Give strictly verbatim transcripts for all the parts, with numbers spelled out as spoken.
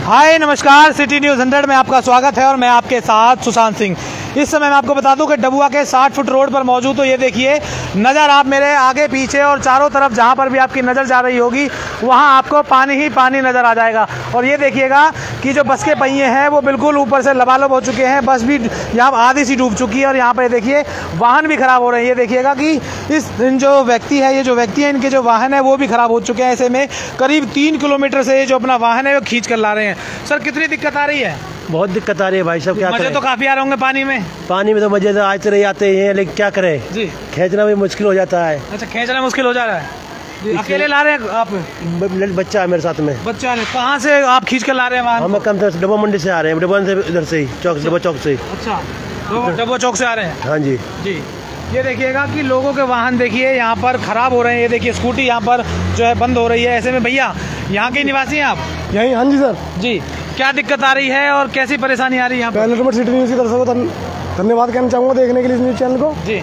हाय नमस्कार, city news hundred में आपका स्वागत है और मैं आपके साथ सुशांत सिंह। इस समय मैं आपको बता दूं कि डबुआ के साठ फुट रोड पर मौजूद। तो ये देखिए नज़र आप मेरे आगे पीछे और चारों तरफ जहां पर भी आपकी नज़र जा रही होगी वहां आपको पानी ही पानी नज़र आ जाएगा। और ये देखिएगा कि जो बस के पहिए हैं वो बिल्कुल ऊपर से लबालब हो चुके हैं, बस भी यहाँ आधी सी डूब चुकी है और यहाँ पर देखिए वाहन भी ख़राब हो रहे हैं। ये देखिएगा कि इस जो व्यक्ति है ये जो व्यक्ति है इनके जो वाहन है वो भी ख़राब हो चुके हैं। ऐसे में करीब तीन किलोमीटर से जो अपना वाहन है वो खींच कर ला रहे हैं। सर कितनी दिक्कत आ रही है? बहुत दिक्कत आ रही है भाई साहब, क्या मजे करें? तो काफी आ रहे होंगे पानी में। पानी में तो मजे तो आते रहे आते हैं, लेकिन क्या करें जी, खींचना भी मुश्किल हो जाता है। अच्छा, खींचना मुश्किल हो जा रहा है जी। अकेले ला रहे हैं आप? ब- बच्चा है मेरे साथ में। बच्चा है, कहाँ से आप खींच कर ला रहे हैं? हम कम से डब्बा मंडी से आ रहे हैं, डब्बा से इधर से ही चौक डब्बा चौक से। अच्छा, डब्बा चौक से आ रहे हैं। हाँ जी जी, ये देखिएगा कि लोगों के वाहन देखिए यहाँ पर खराब हो रहे हैं। ये देखिए स्कूटी यहाँ पर जो है बंद हो रही है। ऐसे में भैया यहाँ के निवासी हैं आप? यही। हाँ जी सर जी, क्या दिक्कत आ रही है और कैसी परेशानी आ रही है यहाँ पर? पहले तो मैं सिटी न्यूज़ की दर्शकों को धन्यवाद कहना चाहूँगा देखने के लिए इस न्यूज़ चैनल को। जी,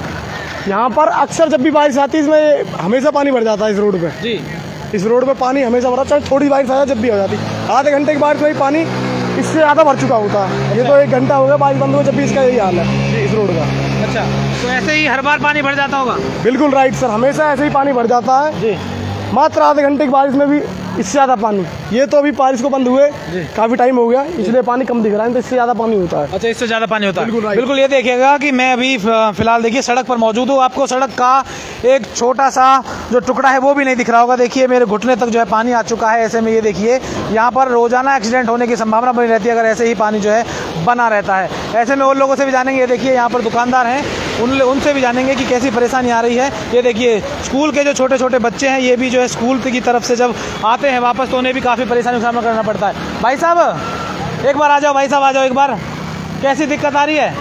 यहाँ पर अक्सर जब भी बारिश आती है इसमें हमेशा पानी भर जाता है इस रोड पे। जी, इस रोड पे पानी हमेशा भरा, चाहे थोड़ी बारिश आ जाए जब भी हो जाती है। आधे घंटे की बारिश में ही पानी इससे ज़्यादा भर चुका होता है। ये तो एक घंटा हो गया बारिश बंद हुए जब भी इसका यही हाल है इस रोड का। अच्छा, तो ऐसे ही हर बार पानी भर जाता होगा? बिल्कुल राइट सर, हमेशा ऐसे ही पानी भर जाता है। जी, मात्र आधे घंटे की बारिश में भी इससे ज़्यादा पानी। ये तो अभी बारिश को बंद हुए काफ़ी टाइम हो गया इसलिए पानी कम दिख रहा है, तो इससे ज़्यादा पानी होता है। अच्छा, इससे ज़्यादा पानी होता है। बिल्कुल right। बिल्कुल। ये देखिएगा कि मैं अभी फिलहाल देखिए सड़क पर मौजूद हूँ। आपको सड़क का एक छोटा सा जो टुकड़ा है वो भी नहीं दिख रहा होगा। देखिए मेरे घुटने तक जो है पानी आ चुका है। ऐसे में ये देखिए यहाँ पर रोजाना एक्सीडेंट होने की संभावना बनी रहती है अगर ऐसे ही पानी जो है बना रहता है। ऐसे में उन लोगों से भी जानेंगे। ये देखिए यहाँ पर दुकानदार हैं, उन उनसे भी जानेंगे कि कैसी परेशानी आ रही है। ये देखिए स्कूल के जो छोटे छोटे बच्चे हैं ये भी जो है स्कूल की तरफ से जब आते हैं वापस तो उन्हें भी काफ़ी परेशानी का सामना करना पड़ता है। भाई साहब एक बार आ जाओ, भाई साहब आ जाओ एक बार, कैसी दिक्कत आ रही है?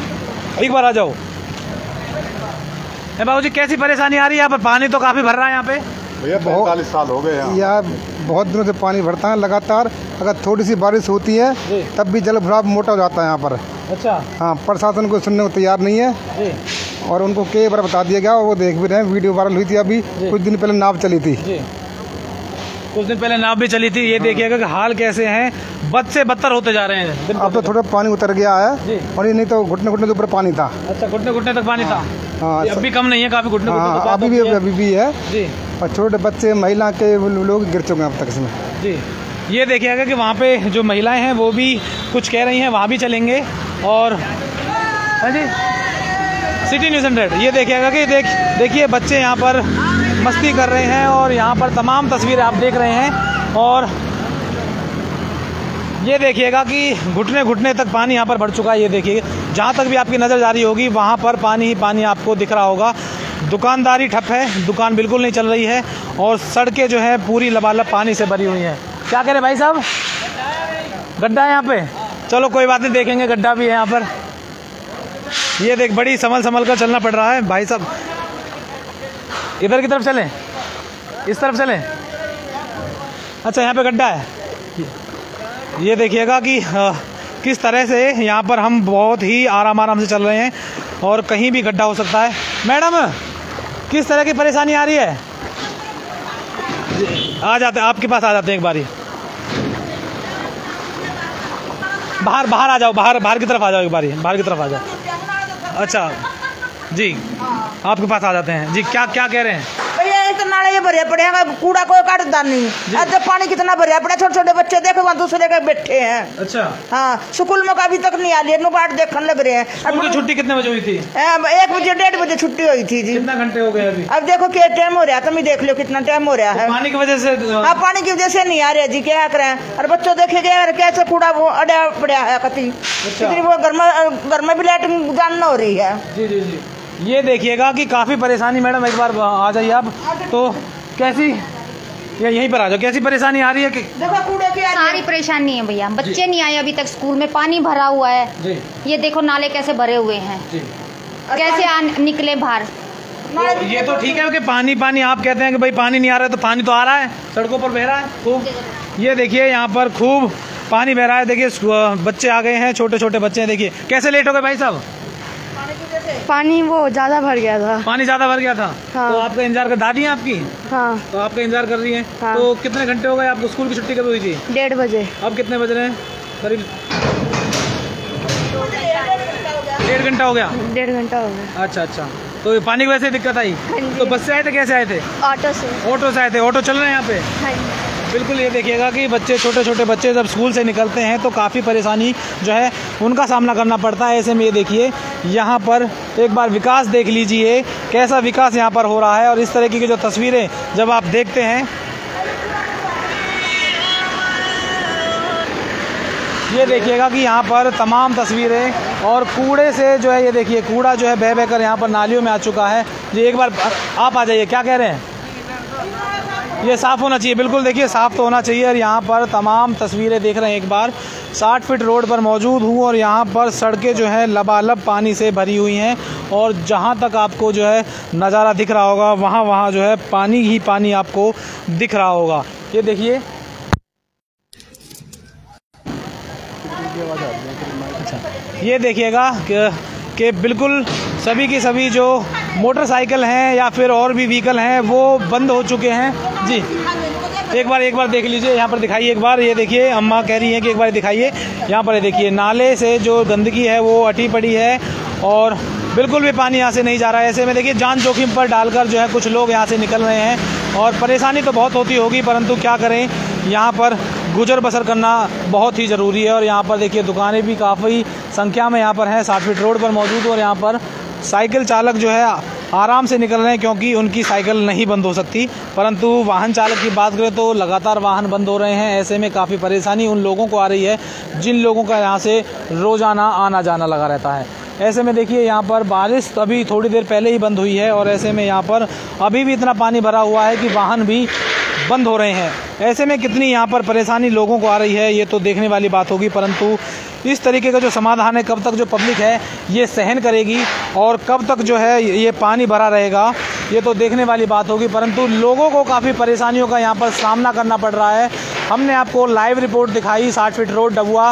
एक बार आ जाओ। बाबू जी कैसी परेशानी आ रही है? यहाँ पर पानी तो काफ़ी भर रहा है यहाँ पे। भैया पैंतालीस साल हो गए यहाँ। यार बहुत दिनों से पानी भरता है लगातार। अगर थोड़ी सी बारिश होती है तब भी जल भराव मोटा हो जाता है यहाँ पर। अच्छा, हाँ, प्रशासन को सुनने को तैयार नहीं है जी। और उनको कई बार बता दिया गया और वो देख भी रहे हैं। वीडियो वायरल हुई थी अभी कुछ दिन पहले, नाव चली थी जी। कुछ दिन पहले नाव भी चली थी। ये देखिएगा कि हाल कैसे हैं, बद से बदतर होते जा रहे हैं। अब तो थोड़ा पानी उतर गया जी। है और ये नहीं तो घुटने घुटने के ऊपर पानी था। अच्छा, घुटने घुटने तक पानी था। हाँ, ये अब भी कम नहीं है, काफी घुटने हाँ घुटने अभी भी अभी भी है जी। और छोटे बच्चे महिला के लोग गिर चुके हैं अब तक इसमें। जी, ये देखिएगा कि वहाँ पे जो महिलाएं हैं वो भी कुछ कह रही हैं, वहाँ भी चलेंगे। और हाँ जी, सिटी न्यूज़ हंड्रेड। ये देखिएगा कि देख देखिए बच्चे यहाँ पर मस्ती कर रहे हैं और यहाँ पर तमाम तस्वीरें आप देख रहे हैं। और ये देखिएगा कि घुटने घुटने तक पानी यहाँ पर भर चुका है। ये देखिए जहाँ तक भी आपकी नज़र जा रही होगी वहाँ पर पानी ही पानी आपको दिख रहा होगा। दुकानदारी ठप है, दुकान बिल्कुल नहीं चल रही है और सड़कें जो है पूरी लबालब पानी से भरी हुई हैं। क्या कह रहे भाई साहब? गड्ढा है यहाँ पे? चलो कोई बात नहीं, देखेंगे गड्ढा भी है यहाँ पर। ये देख बड़ी संभल संभल कर चलना पड़ रहा है भाई साहब। इधर की तरफ चलें, इस तरफ चलें? अच्छा, यहाँ पे गड्ढा है। ये देखिएगा कि आ, किस तरह से यहाँ पर हम बहुत ही आराम आराम से चल रहे हैं और कहीं भी गड्ढा हो सकता है। मैडम किस तरह की परेशानी आ रही है? आ जाते आपके पास आ जाते हैं एक बारी। बाहर बाहर आ जाओ, बाहर बाहर की तरफ आ जाओ एक बारी, बाहर की तरफ आ जाओ। अच्छा जी, आपके पास आ जाते हैं जी। क्या क्या कह रहे हैं? नाले ये भरिया पड़े हैं, कूड़ा कोई काटता नहीं। आज जब पानी कितना भरिया पड़ा, छोटे छोटे बच्चे देखो वहाँ दूसरे के बैठे हैं। अच्छा, हाँ, स्कूल में अभी तक नहीं आ रही है, बाट देखने लग रहे हैं। स्कूल की छुट्टी कितने बजे हुई थी? एक बजे डेढ़ बजे छुट्टी हुई थी जी। कितना घंटे हो गए अभी? अब देखो क्या टाइम हो रहा है, तुम ही देख लो कितना टाइम हो रहा है। पानी की वजह से? हाँ, पानी की वजह से नहीं आ रहे जी, क्या करें। और बच्चों देखेगा कैसे कूड़ा वो अड़ा पड़ा है कति, वो घर में घर में भी लाइटिंग जानना हो रही है। जी जी जी, ये देखिएगा कि काफ़ी परेशानी। मैडम एक बार आ जाइए आप। तो कैसी, या यहीं पर आ जाओ, कैसी परेशानी आ रही है? कि देखो कूड़े की सारी परेशानी है भैया, बच्चे नहीं आए अभी तक स्कूल में, पानी भरा हुआ है जी। ये देखो नाले कैसे भरे हुए हैं जी। कैसे आ निकले बाहर? ये तो ठीक है कि पानी पानी आप कहते हैं कि भाई पानी नहीं आ रहा है, तो पानी तो आ रहा है, सड़कों पर बह रहा है खूब। ये देखिए यहाँ पर खूब पानी बह रहा है। देखिए बच्चे आ गए हैं, छोटे छोटे बच्चे हैं। देखिए कैसे लेट हो गए भाई साहब? पानी वो ज्यादा भर गया था। पानी ज्यादा भर गया था। हाँ। तो आपका इंतजार कर, दादी है आपकी? हाँ। तो आपका इंतजार कर रही है। हाँ। तो कितने घंटे हो गए आपको? स्कूल की छुट्टी कब हुई थी? डेढ़ बजे। अब कितने बज रहे हैं? करीब डेढ़ घंटा हो गया। डेढ़ घंटा हो गया। अच्छा अच्छा। तो ये पानी की वजह से दिक्कत आई? तो बस से आए थे, कैसे आए थे? ऑटो से। ऑटो से आए थे। ऑटो चल रहे हैं यहाँ पे? हाँ। बिल्कुल। ये देखिएगा कि बच्चे, छोटे छोटे बच्चे जब स्कूल से निकलते हैं तो काफ़ी परेशानी जो है उनका सामना करना पड़ता है। ऐसे में ये देखिए यहाँ पर एक बार विकास देख लीजिए, कैसा विकास यहाँ पर हो रहा है। और इस तरह की जो तस्वीरें जब आप देखते हैं, ये देखिएगा कि यहाँ पर तमाम तस्वीरें और कूड़े से जो है, ये देखिए कूड़ा जो है बह बह कर यहाँ पर नालियों में आ चुका है। जी एक बार आप आ जाइए, क्या कह रहे हैं? ये साफ़ होना चाहिए। बिल्कुल देखिए साफ़ तो होना चाहिए। और यहाँ पर तमाम तस्वीरें देख रहे हैं एक बार, साठ फीट रोड पर मौजूद हूँ और यहाँ पर सड़कें जो है लबालब पानी से भरी हुई हैं। और जहाँ तक आपको जो है नज़ारा दिख रहा होगा, वहाँ वहाँ जो है पानी ही पानी आपको दिख रहा होगा। ये देखिए, अच्छा ये देखिएगा कि, कि बिल्कुल सभी की सभी जो मोटरसाइकिल हैं या फिर और भी व्हीकल हैं वो बंद हो चुके हैं। जी एक बार एक बार देख लीजिए, यहाँ पर दिखाइए एक बार। ये देखिए अम्मा कह रही हैं कि एक बार दिखाइए। यहाँ पर ये देखिए नाले से जो गंदगी है वो अटी पड़ी है और बिल्कुल भी पानी यहाँ से नहीं जा रहा है। ऐसे में देखिए जान जोखिम पर डालकर जो है कुछ लोग यहाँ से निकल रहे हैं और परेशानी तो बहुत होती होगी, परंतु क्या करें, यहाँ पर गुजर बसर करना बहुत ही ज़रूरी है। और यहाँ पर देखिए दुकानें भी काफ़ी संख्या में यहाँ पर हैं, साठ फीट रोड पर मौजूद। और यहाँ पर साइकिल चालक जो है आराम से निकल रहे हैं क्योंकि उनकी साइकिल नहीं बंद हो सकती, परंतु वाहन चालक की बात करें तो लगातार वाहन बंद हो रहे हैं। ऐसे में काफ़ी परेशानी उन लोगों को आ रही है जिन लोगों का यहाँ से रोज़ाना आना जाना लगा रहता है। ऐसे में देखिए यहाँ पर बारिश अभी थोड़ी देर पहले ही बंद हुई है और ऐसे में यहाँ पर अभी भी इतना पानी भरा हुआ है कि वाहन भी बंद हो रहे हैं। ऐसे में कितनी यहाँ पर परेशानी लोगों को आ रही है ये तो देखने वाली बात होगी, परंतु इस तरीके का जो समाधान है कब तक जो पब्लिक है ये सहन करेगी और कब तक जो है ये पानी भरा रहेगा ये तो देखने वाली बात होगी। परंतु लोगों को काफ़ी परेशानियों का यहाँ पर सामना करना पड़ रहा है। हमने आपको लाइव रिपोर्ट दिखाई, साठ फीट रोड डबुआ।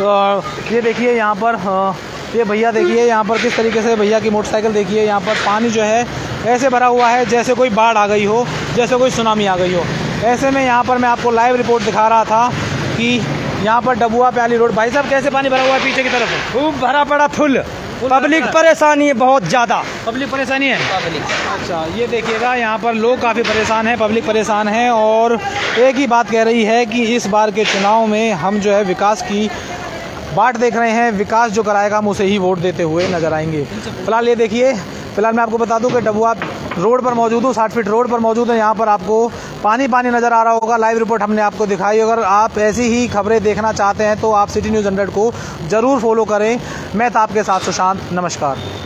ये देखिए यहाँ पर ये भैया देखिए यहाँ पर किस तरीके से भैया की मोटरसाइकिल देखिए, यहाँ पर पानी जो है ऐसे भरा हुआ है जैसे कोई बाढ़ आ गई हो, जैसे कोई सुनामी आ गई हो। ऐसे में यहाँ पर मैं आपको लाइव रिपोर्ट दिखा रहा था कि यहाँ पर डबुआ प्याली रोड, भाई साहब कैसे पानी भरा हुआ है पीछे की तरफ? खूब भरा पड़ा फुल। पब्लिक परेशानी है, बहुत ज़्यादा पब्लिक परेशानी है। पब्लिक अच्छा ये देखिएगा यहाँ पर लोग काफ़ी परेशान हैं, पब्लिक परेशान है और एक ही बात कह रही है कि इस बार के चुनाव में हम जो है विकास की बाट देख रहे हैं, विकास जो कराएगा हम उसे ही वोट देते हुए नजर आएंगे। फिलहाल ये देखिए, फिलहाल मैं आपको बता दूं कि डबुआ रोड पर मौजूद हूँ, साठ फीट रोड पर मौजूद है। यहाँ पर आपको पानी पानी नज़र आ रहा होगा, लाइव रिपोर्ट हमने आपको दिखाई। अगर आप ऐसी ही खबरें देखना चाहते हैं तो आप सिटी न्यूज़ हंड्रेड को ज़रूर फॉलो करें। मैं था आपके साथ सुशांत, नमस्कार।